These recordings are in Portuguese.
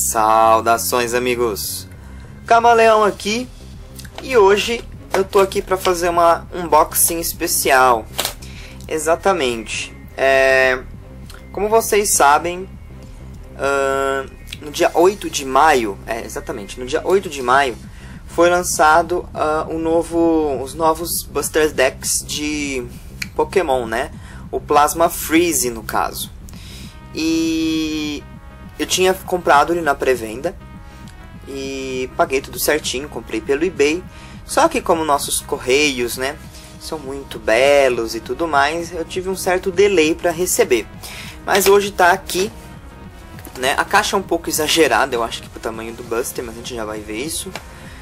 Saudações, amigos, Camaleão aqui, e hoje eu tô aqui para fazer uma unboxing especial. Exatamente, como vocês sabem, no dia 8 de maio, no dia 8 de maio foi lançado os novos Buster Decks de Pokémon, né? O Plasma Freeze, no caso. E eu tinha comprado ele na pré-venda e paguei tudo certinho, comprei pelo eBay. Só que como nossos correios, né, são muito belos e tudo mais, eu tive um certo delay para receber. Mas hoje tá aqui, né? A caixa é um pouco exagerada, eu acho que pro tamanho do Buster, mas a gente já vai ver isso.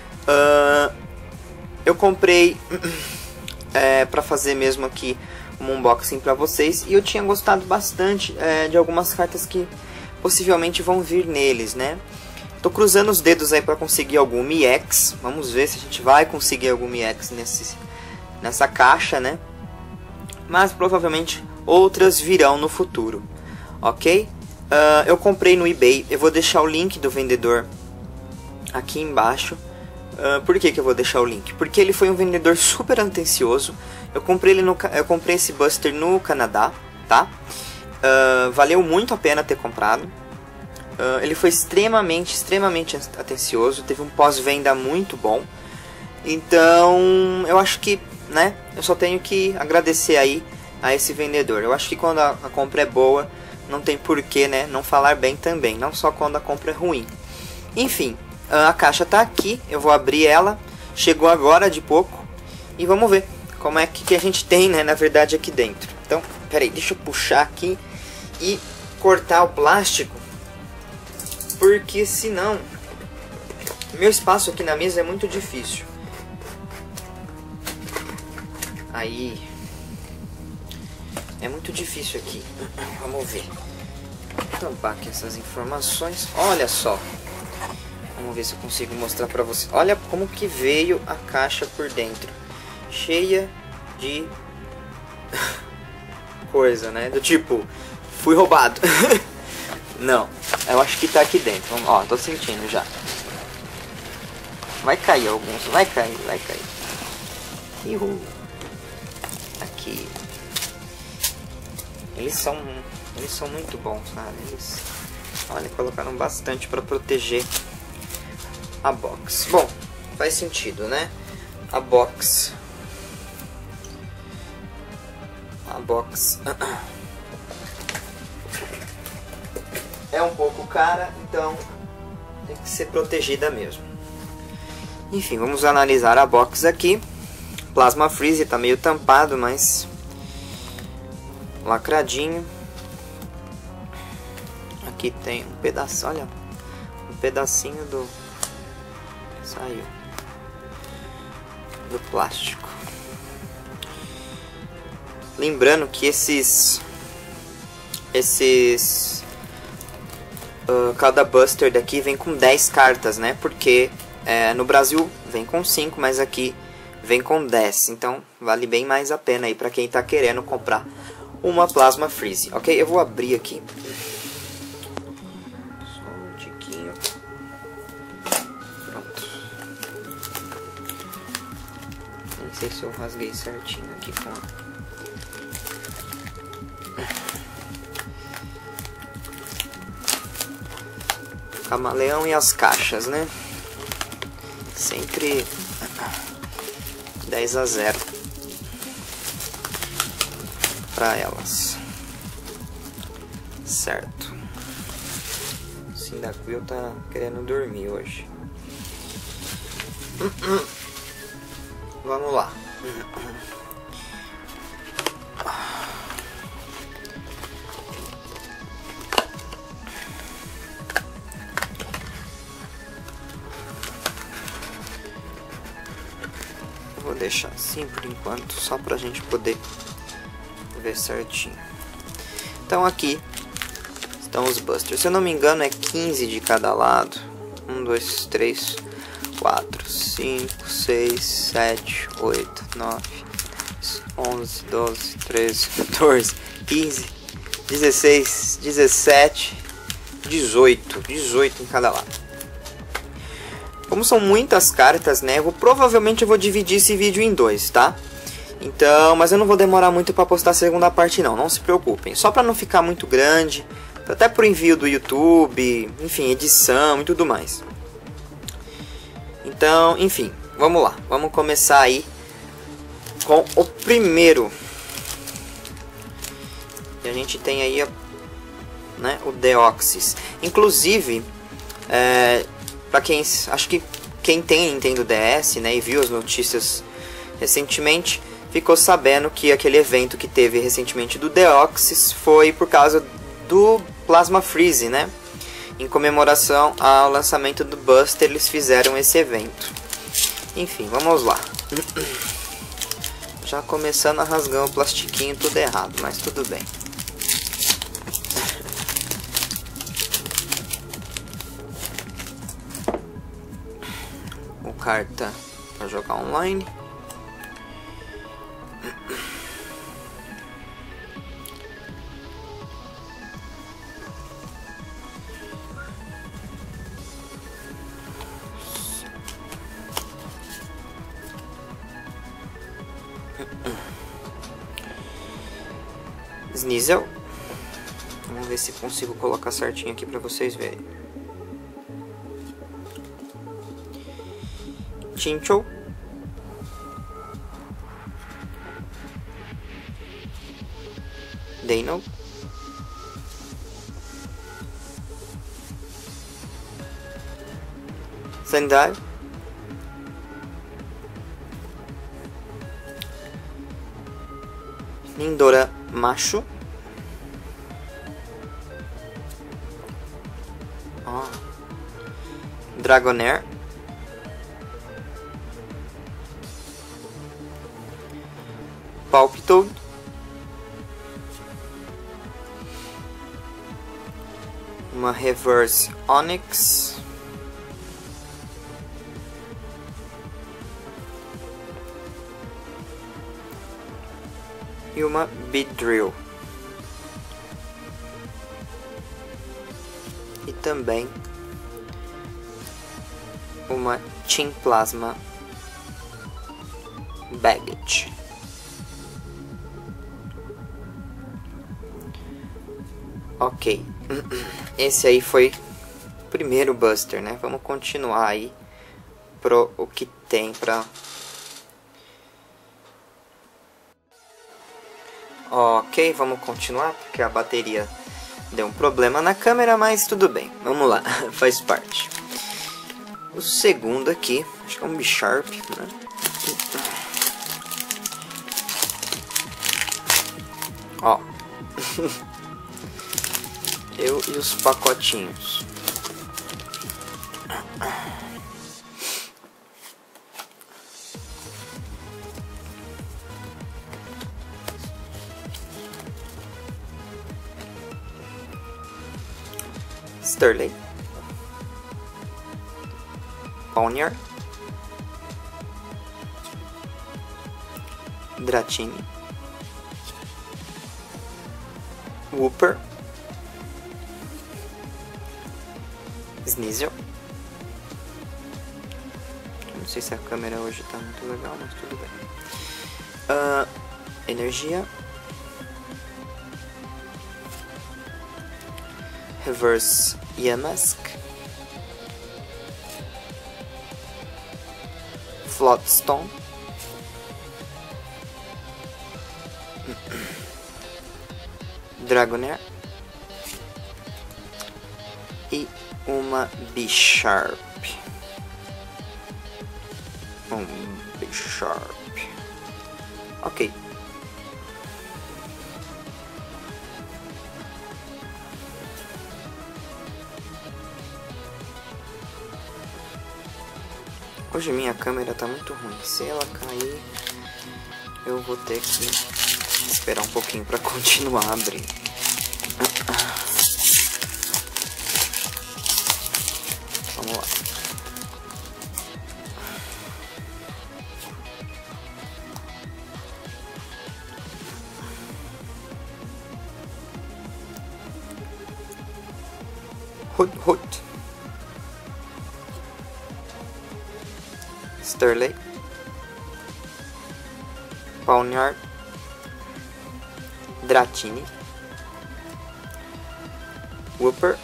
Eu comprei para fazer mesmo aqui um unboxing para vocês, e eu tinha gostado bastante de algumas cartas que possivelmente vão vir neles, né? Tô cruzando os dedos aí para conseguir algum EX. Vamos ver se a gente vai conseguir algum EX nessa caixa, né? Mas provavelmente outras virão no futuro, ok? Eu comprei no eBay, eu vou deixar o link do vendedor aqui embaixo. Por que eu vou deixar o link? Porque ele foi um vendedor super atencioso. Eu comprei esse Buster no Canadá, tá? Valeu muito a pena ter comprado. Ele foi extremamente atencioso. Teve um pós-venda muito bom. Então, eu acho que, né, eu só tenho que agradecer aí a esse vendedor. Eu acho que quando a compra é boa, não tem porquê, né, não falar bem também. Não só quando a compra é ruim. Enfim, a caixa tá aqui. Eu vou abrir ela. Chegou agora de pouco. E vamos ver como é que a gente tem, né, na verdade, aqui dentro. Então, peraí, deixa eu puxar aqui e cortar o plástico, porque senão meu espaço aqui na mesa é muito difícil. Aí é muito difícil aqui. Vamos ver. Vou tampar aqui essas informações. Olha só. Vamos ver se eu consigo mostrar pra você. Olha como que veio a caixa por dentro. Cheia de coisa, né? Do tipo, fui roubado. Não, eu acho que tá aqui dentro. Ó, tô sentindo já. Vai cair alguns, vai cair. Aqui. Eles são muito bons, sabe? Olha, colocaram bastante pra proteger a box. Bom, faz sentido, né? A box é um pouco cara, então tem que ser protegida mesmo. Enfim, vamos analisar a box aqui. Plasma Freeze tá meio tampado, mas lacradinho. Aqui tem um pedaço, olha, um pedacinho saiu do plástico. Lembrando que cada Buster daqui vem com 10 cartas, né? Porque no Brasil vem com 5, mas aqui vem com 10. Então vale bem mais a pena aí para quem tá querendo comprar uma Plasma Freeze, ok? Eu vou abrir aqui. Só um tiquinho. Pronto. Nem sei se eu rasguei certinho aqui com a... Camaleão e as caixas, né? Sempre 10-0 para elas. Certo. O Cyndaquil tá querendo dormir hoje. Vamos lá. Vou deixar assim por enquanto, só pra gente poder ver certinho. Então aqui estão os Busters. Se eu não me engano é 15 de cada lado. 1, 2, 3, 4, 5, 6, 7, 8, 9, 11, 12, 13, 14, 15, 16, 17, 18 em cada lado. Como são muitas cartas, né, provavelmente eu vou dividir esse vídeo em dois, tá? Então, mas eu não vou demorar muito para postar a segunda parte não se preocupem. Só para não ficar muito grande, até pro envio do YouTube, enfim, edição e tudo mais. Então, enfim, vamos lá. Vamos começar aí com o primeiro. E a gente tem aí, né, o Deoxys. Inclusive, para quem, acho que quem tem Nintendo DS, né, e viu as notícias recentemente, ficou sabendo que aquele evento que teve recentemente do Deoxys foi por causa do Plasma Freeze, né? Em comemoração ao lançamento do Buster, eles fizeram esse evento. Enfim, vamos lá. Já começando a rasgar o plastiquinho tudo errado, mas tudo bem. O carta para jogar online. Sneasel. Vamos ver se consigo colocar certinho aqui para vocês verem. Chinchou. Dano. Sandai. Nindora Macho. Dragonair. Palpitoad. Uma Reverse Onix. E uma Beedrill. E também uma Team Plasma Baggage. Ok, esse aí foi o primeiro Buster, né? Vamos continuar aí pro o que tem pra... Ok, vamos continuar porque a bateria deu um problema na câmera, mas tudo bem, vamos lá, faz parte. O segundo aqui, acho que é um Bisharp, né? Ó. Eu e os pacotinhos. Sterling. Ponyard. Dratini. Wooper. Sneasel. Não sei se a câmera hoje tá muito legal, mas tudo bem. Energia. Reverse Yamask. Floatstone. Dragonair. E uma Bisharp. Bisharp. Ok. Hoje minha câmera tá muito ruim. Se ela cair, eu vou ter que esperar um pouquinho para continuar abrindo. Vamos lá. Hoot, Sterling, Pawniard, Dratini, Wooper,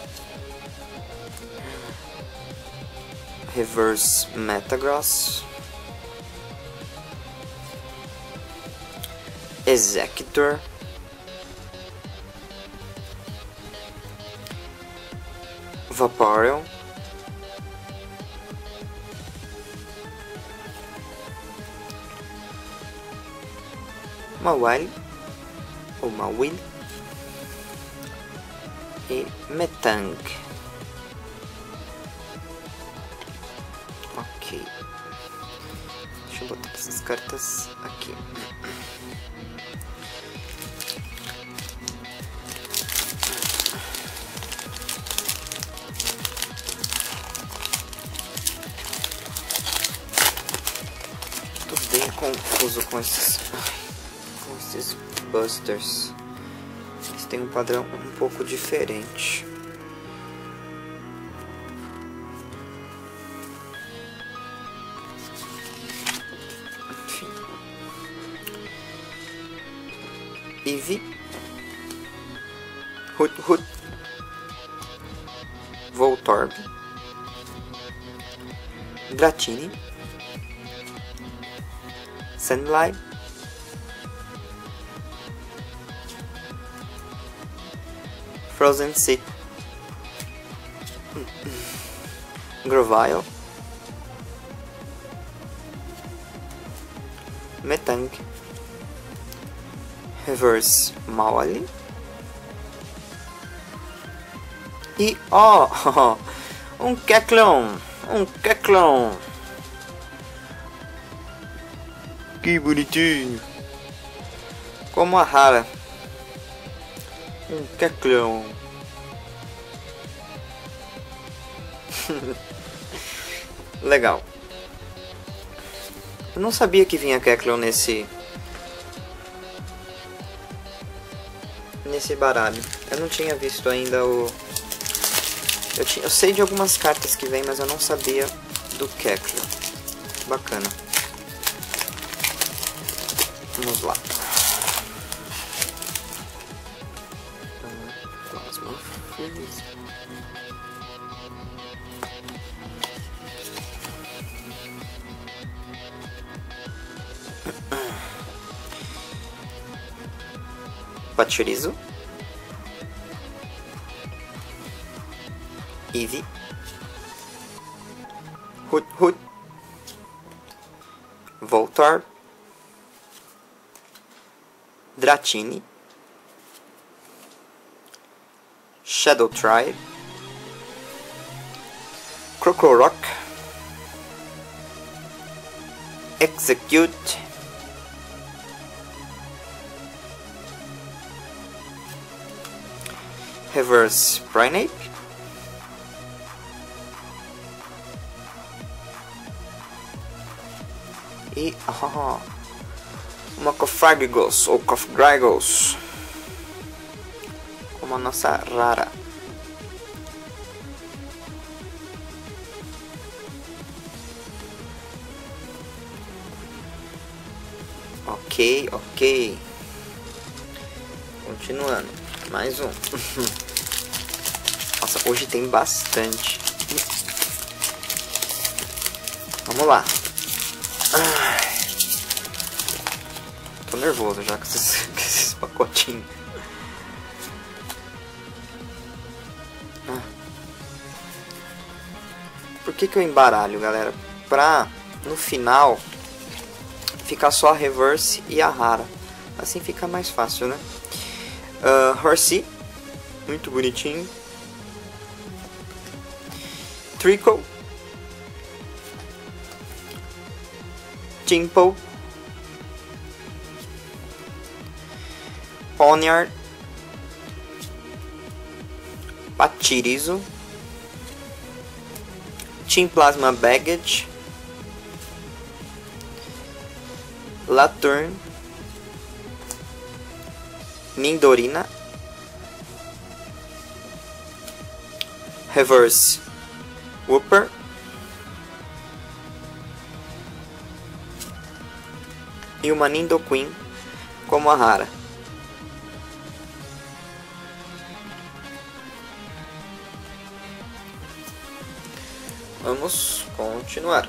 Reverse Metagross, Executor, Vaporeon, Mawile ou Mawile e Metang. Ok, deixa eu botar essas cartas aqui. Tô bem confuso com esses busters. Eles têm um padrão um pouco diferente. Enfim. Eevee, Hoot, Voltorb, Dratini, Sandline, Frozen Sea, Grovyle, Metang, Reverse Mawile e um Kecleon, que bonitinho, como a rara. Um Kecleon. Legal. Eu não sabia que vinha Kecleon nesse baralho. Eu não tinha visto ainda o... Eu sei de algumas cartas que vem, mas eu não sabia do Kecleon. Bacana. Vamos lá. Plasma Freeze. Pachirisu, Eevee, Hoot, Voltorb, Dratini, Shadow Tribe, Crocorock, Execute, Reverse Primeape, e uma Cofagrigus ou Cofagrigus, como a nossa rara. Ok. Continuando. Mais um. Nossa, hoje tem bastante. Vamos lá. Tô nervoso já com esses pacotinhos. Por que eu embaralho, galera? Pra no final ficar só a reverse e a rara. Assim fica mais fácil, né? Horsey, muito bonitinho. Trickle, Timple, Pawniard, Pachirisu, Team Plasma Baggage, Laturn, Nidorina, Reverse Wooper. E uma Nidoqueen como a rara. Vamos continuar.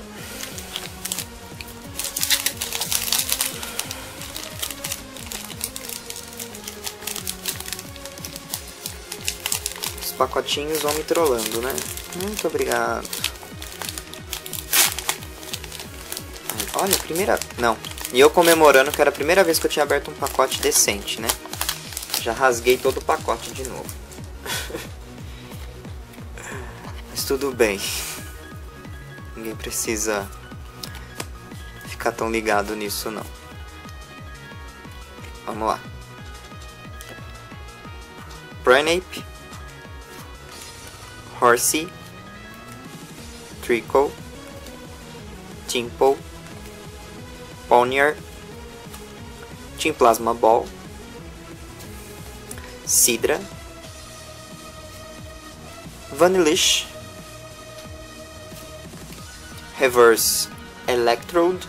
Os pacotinhos vão me trollando, né? Muito obrigado. Olha, primeira... Não. E eu comemorando que era a primeira vez que eu tinha aberto um pacote decente, né? Já rasguei todo o pacote de novo. Mas tudo bem. Ninguém precisa ficar tão ligado nisso, não. Vamos lá. Primeape, Horsea, Treecko, Tympole, Pawniard, Team Plasma Ball, Sidra, Vanillish, Reverse Electrode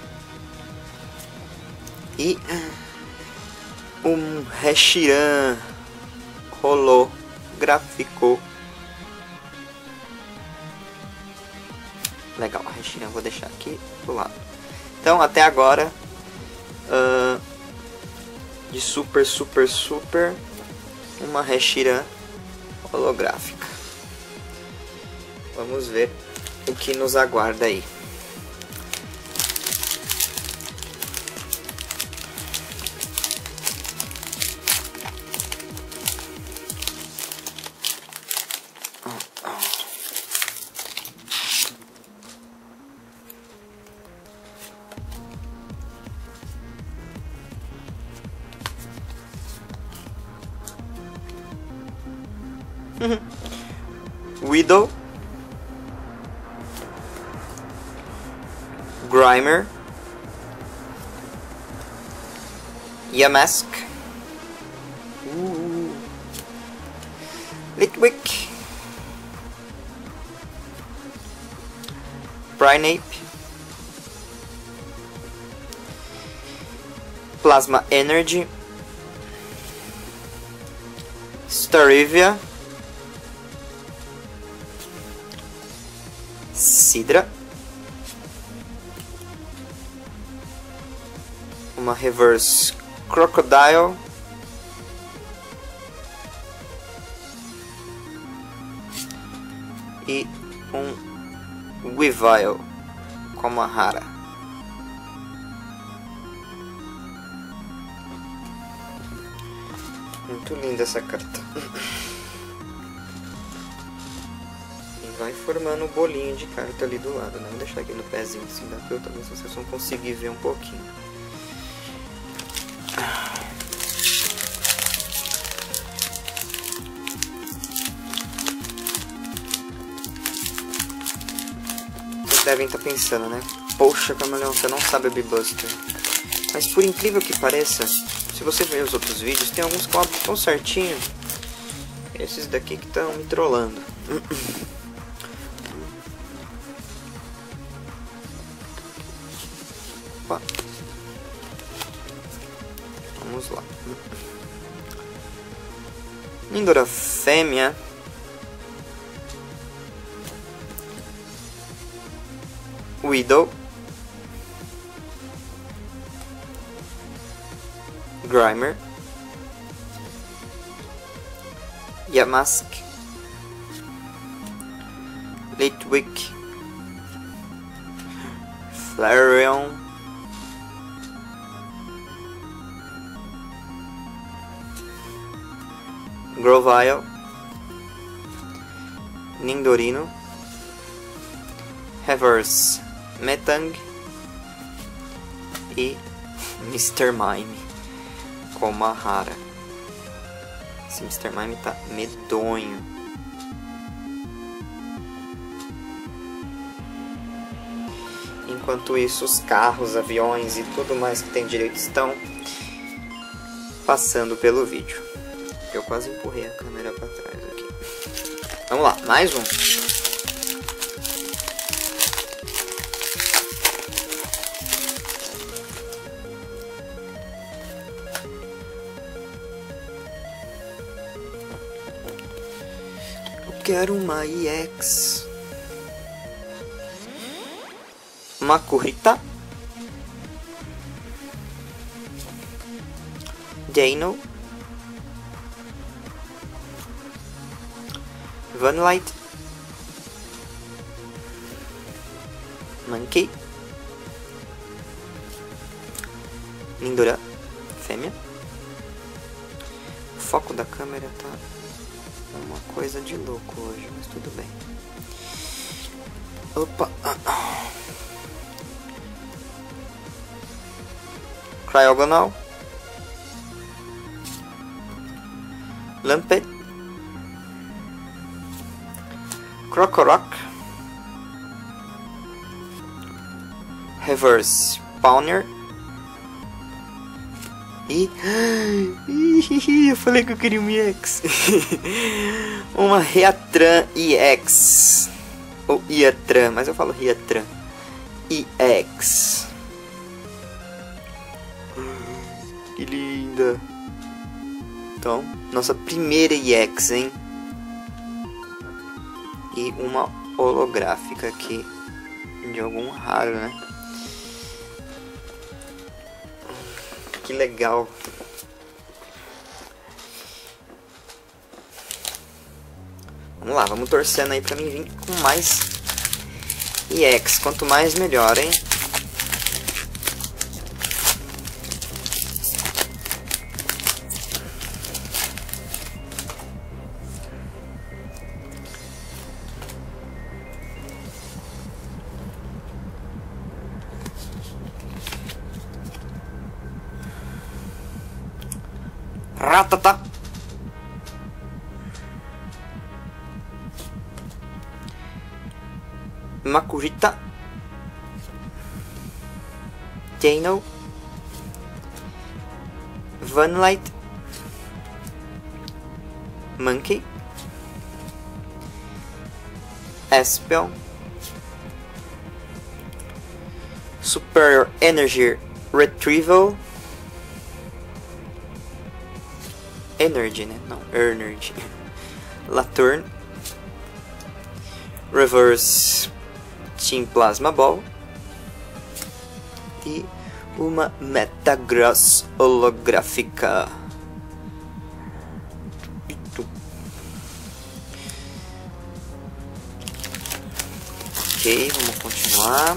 e um Reshiram holográfico. Legal, a Reshiram vou deixar aqui do lado. Então, até agora, de super, uma Reshiram holográfica. Vamos ver o que nos aguarda aí. Weedle, Grimer, Yamask, Litwick, Primeape, Plasma Energy, Staravia, Sidra, uma Reverse Crocodile, e um Weavile como a rara. Muito linda essa carta. Vai formando um bolinho de carta ali do lado, né? Vou deixar aqui no pezinho assim, dá pra eu talvez vocês vão conseguir ver um pouquinho. Vocês devem estar pensando, né? Poxa, Camaleão, você não sabe abrir Buster. Mas por incrível que pareça, se você ver os outros vídeos, tem alguns que eu abro tão certinho. Esses daqui que estão me trollando. Opa. Vamos lá. Lindora fêmea. Weedle, Grimer, Yamask, Litwick, Flareon, Grovyle, Nidorino, Reverse Metang e Mr. Mime como a rara. Esse Mr. Mime tá medonho. Enquanto isso, os carros, aviões e tudo mais que tem direito estão passando pelo vídeo. Eu quase empurrei a câmera para trás aqui. Vamos lá, mais um. Eu quero uma EX. Makuhita. Dano. Vanlight. Monkey. Lindora. Fêmea. O foco da câmera tá uma coisa de louco hoje, mas tudo bem. Opa. Cryogonal. Lampet. Crocorock. Reverse Spawner. E... eu falei que eu queria um EX. Uma Reatran EX. Ou Iatran, mas eu falo Reatran EX. Que linda. Então, nossa primeira EX, hein? E uma holográfica aqui de algum raro, né? Que legal. Vamos lá, vamos torcendo aí pra mim vir com mais EX. Quanto mais melhor, hein? Ratata. Makuhita. Dano. Vanlight. Monkey. Espel. Superior Energy Retrieval. Energy, né? Não, Energy. Laturn. Reverse Team Plasma Ball. E uma Metagross holográfica. Ok, vamos continuar.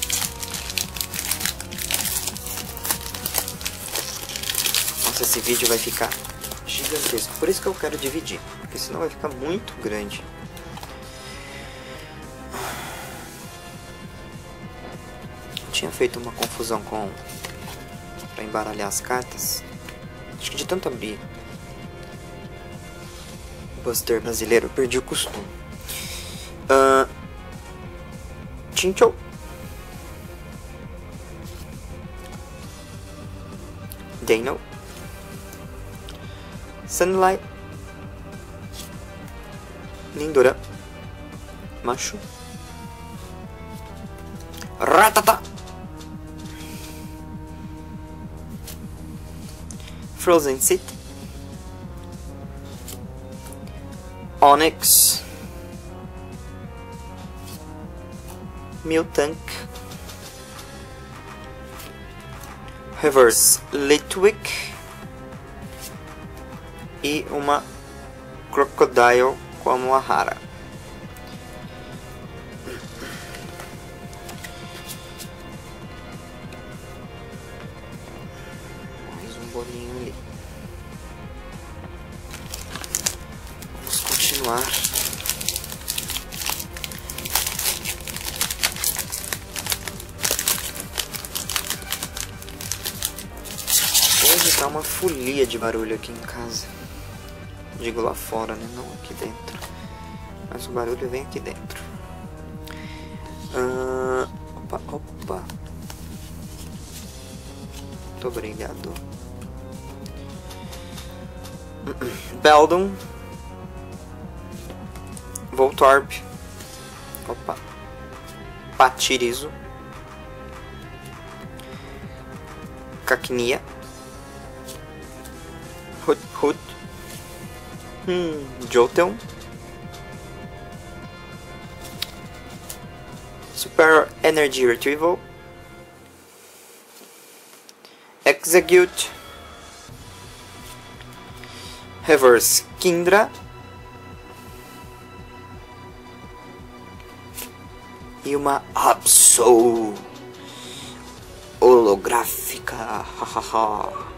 Nossa, esse vídeo vai ficar gigantesco. Por isso que eu quero dividir, porque senão vai ficar muito grande. Eu tinha feito uma confusão pra embaralhar as cartas. Acho que de tanto abrir o Buster brasileiro, eu perdi o costume. Chinchou. Dano. Sunlight. Lindora. Macho. Ratata. Frozen City. Onyx. Miltank. Reverse Litwick. E uma Crocodile como a rara. Mais um bolinho ali. Vamos continuar. Hoje tá uma folia de barulho aqui em casa. Digo lá fora, né? Não aqui dentro. Mas o barulho vem aqui dentro. Opa. Muito obrigado. Beldum. Voltorb, opa, Patirizo, Cacnea, Hoot, Jolteon, Super Energy Retrieval, Execute, Reverse Kindra e uma Absol holográfica. Hahaha.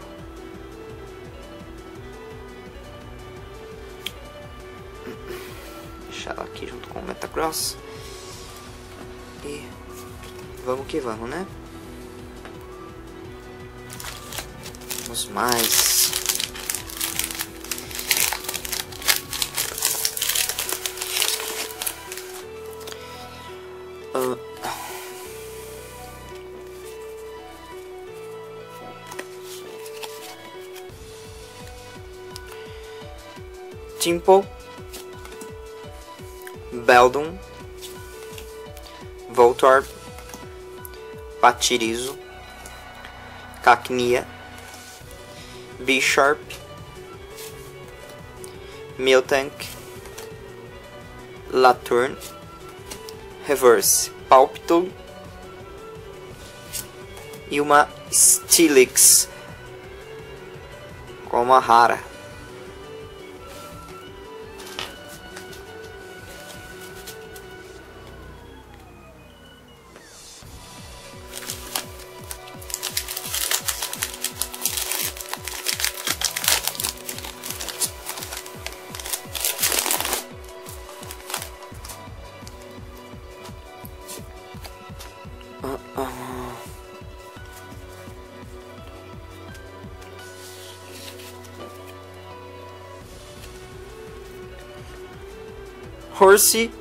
Deixar ela aqui junto com o Metagross. E vamos que vamos, né? Vamos mais. Timpo, Beldum, Voltorb, Patirizo, Cacnea, Bisharp, Miltank, Laturn, Reverse Palpitoad e uma Steelix com uma rara. Horsey,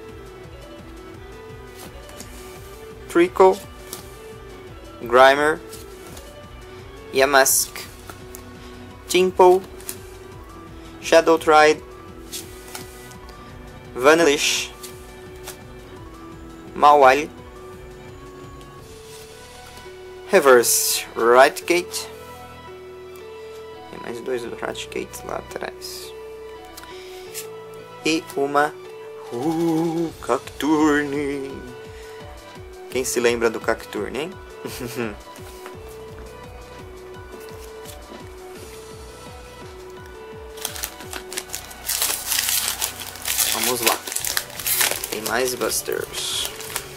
Trickle, Grimer, Yamask, Timpo, Shadow Tride, Vanillish, Mawile, Reverse Raticate, tem mais dois Raticates lá atrás, e uma Cacturne. Quem se lembra do Cacturne, hein? Vamos lá. Tem mais Busters.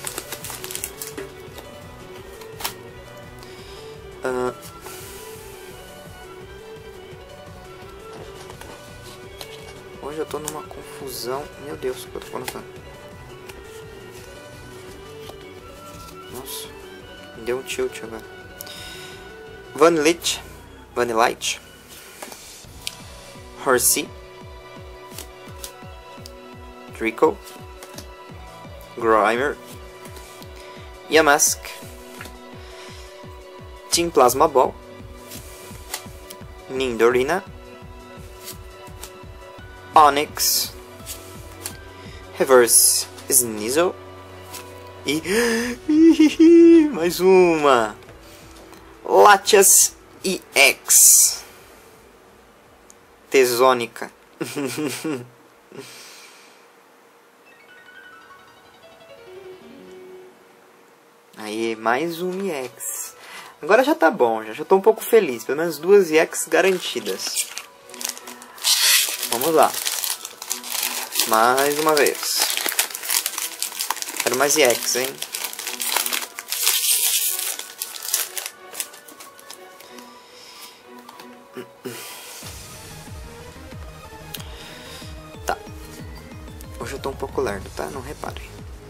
Hoje eu tô numa confusão. Meu Deus, o que eu tô colocando? Nossa, me deu um tilt agora. Vanillite, Horsey, Trickle, Grimer, Yamask, Team Plasma Ball, Nidorina, Onix, Reverse Sneasel e mais uma Latias EX Tesônica. Aí, mais um EX. Agora já tá bom, já tô um pouco feliz. Pelo menos 2 EX garantidas. Vamos lá. Mais uma vez. Quero mais EX, hein? Tá. Hoje eu tô um pouco lerdo, tá? Não reparem.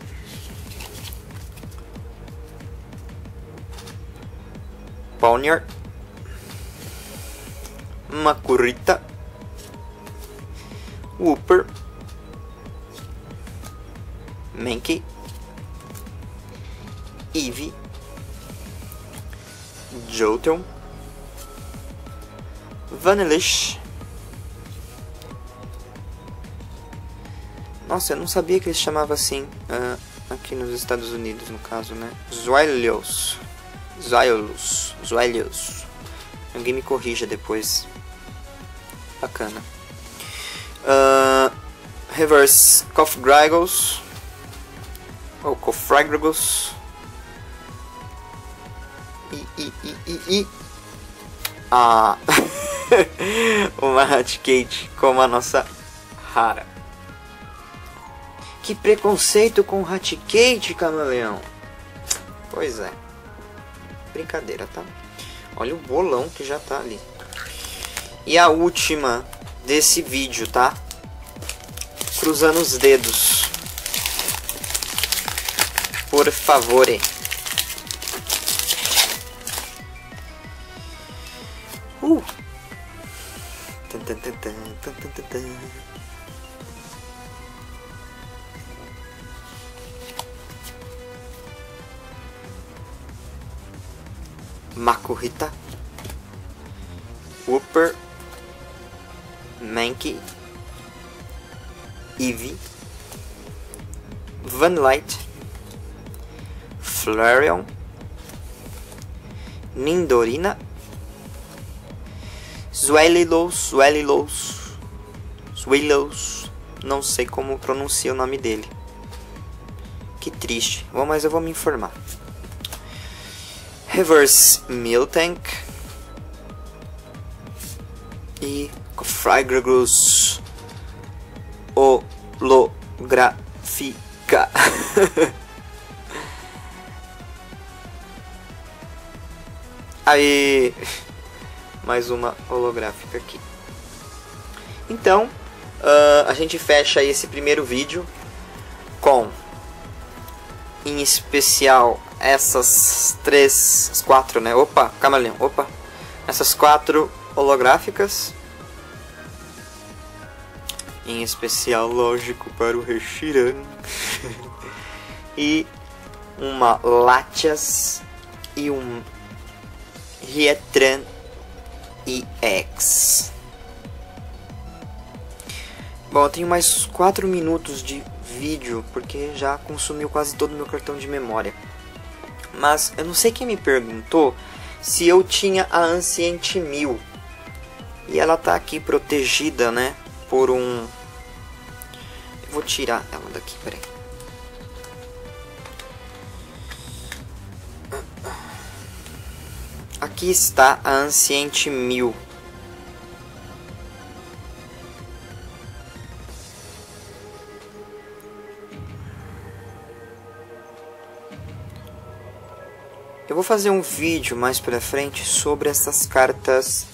Pawniard, Makurita, Wooper, Mankey, Eevee, Jolteon, Vanillish, Nossa, eu não sabia que ele se chamava assim aqui nos Estados Unidos, no caso, né? Zweilous. Alguém me corrija depois. Bacana. Reverse Cofragos. Ou Cofragos. Uma Raticate como a nossa rara. Que preconceito com Raticate, camaleão. Pois é. Brincadeira, tá? Olha o bolão que já tá ali. E a última desse vídeo, tá? Cruzando os dedos. Por favore. Makuhita, Wooper, Mankey, Eevee, Vanillite, Flareon, Nidorina, Zweilous, não sei como pronuncia o nome dele. Que triste. Bom, mas eu vou me informar. Reverse Miltank e Cofragos holográfica. Aí, mais uma holográfica aqui. Então, a gente fecha aí esse primeiro vídeo com, em especial, essas quatro, né? Opa, camaleão, opa. Essas 4 holográficas. Em especial, lógico, para o Reshiram. E uma Latias e um Rietran EX. Bom, eu tenho mais 4 minutos de vídeo, porque já consumiu quase todo o meu cartão de memória. Mas eu não sei quem me perguntou se eu tinha a Ancient 1000. E ela tá aqui protegida, né? Por um... Eu vou tirar ela daqui, peraí. Aqui está a Ancient 1000. Eu vou fazer um vídeo mais pra frente sobre essas cartas.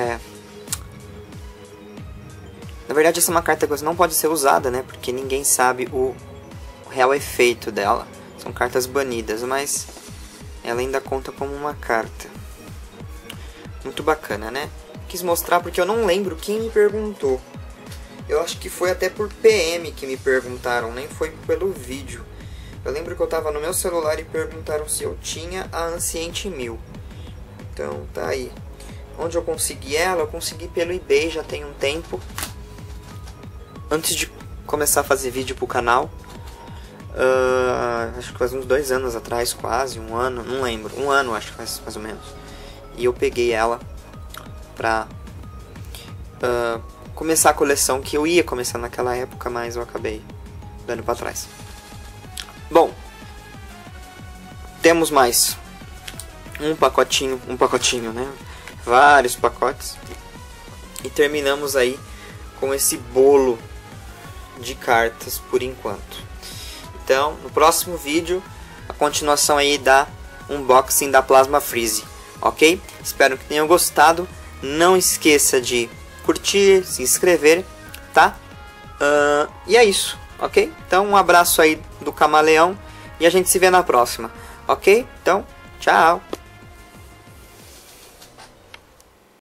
Na verdade, essa é uma carta que não pode ser usada, né? Porque ninguém sabe o real efeito dela. São cartas banidas, mas ela ainda conta como uma carta. Muito bacana, né? Quis mostrar porque eu não lembro quem me perguntou. Eu acho que foi até por PM que me perguntaram, nem foi pelo vídeo. Eu lembro que eu tava no meu celular e perguntaram se eu tinha a Ancient 1000. Então, tá aí. Onde eu consegui ela? Eu consegui pelo eBay já tem um tempo. Antes de começar a fazer vídeo pro canal. Acho que faz uns 2 anos atrás, quase, 1 ano, não lembro. 1 ano, acho que faz mais ou menos. E eu peguei ela pra começar a coleção que eu ia começar naquela época, mas eu acabei dando pra trás. Bom, temos mais um pacotinho, né? Vários pacotes. E terminamos aí com esse bolo de cartas por enquanto. Então, no próximo vídeo, a continuação aí da unboxing da Plasma Freeze, ok? Espero que tenham gostado. Não esqueça de curtir, se inscrever, tá? E é isso, ok? Então, um abraço aí do camaleão e a gente se vê na próxima, ok? Então, tchau!